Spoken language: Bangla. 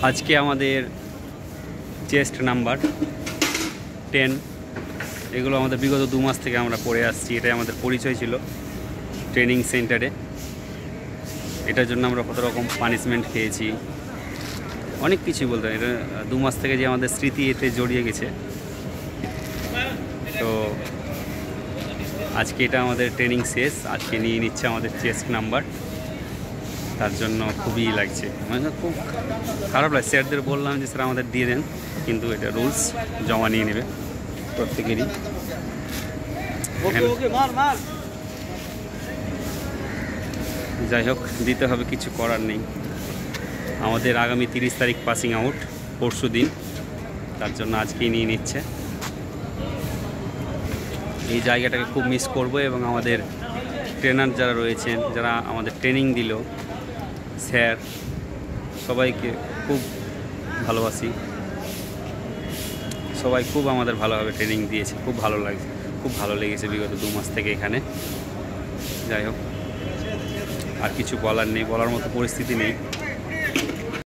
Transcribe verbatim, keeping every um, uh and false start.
আজকে আমাদের চেস্ট নাম্বার টেন, এগুলো আমাদের বিগত দু মাস থেকে আমরা পড়ে আসছি। এটাই আমাদের পরিচয় ছিল ট্রেনিং সেন্টারে। এটার জন্য আমরা কত রকম পানিশমেন্ট খেয়েছি, অনেক কিছুই বলতে হয়। এটা দু মাস থেকে যে আমাদের স্মৃতি এতে জড়িয়ে গেছে। তো আজকে এটা আমাদের ট্রেনিং শেষ, আজকে নিয়ে নিচ্ছে আমাদের চেস্ট নাম্বার। তার জন্য খুবই লাগছে, মানে খুব খারাপ লাগছে। স্যারদের বললাম যে স্যার আমাদের দিয়ে দেন, কিন্তু এটা রুলস, জমা নিয়ে নেবে প্রত্যেকেরই। যাই হোক, দিতে হবে, কিছু করার নেই। আমাদের আগামী তিরিশ তারিখ পাসিং আউট, পরশু দিন, তার জন্য আজকেই নিয়ে নিচ্ছে। এই জায়গাটাকে খুব মিস করব এবং আমাদের ট্রেনার যারা রয়েছেন, যারা আমাদের ট্রেনিং দিল, স্যার, সবাইকে খুব ভালোবাসি। সবাই খুব আমাদের ভালোভাবে ট্রেনিং দিয়েছে, খুব ভালো লাগছে, খুব ভালো লেগেছে বিগত দু মাস থেকে এখানে। যাই হোক, আর কিছু বলার নেই, বলার মতো পরিস্থিতি নেই।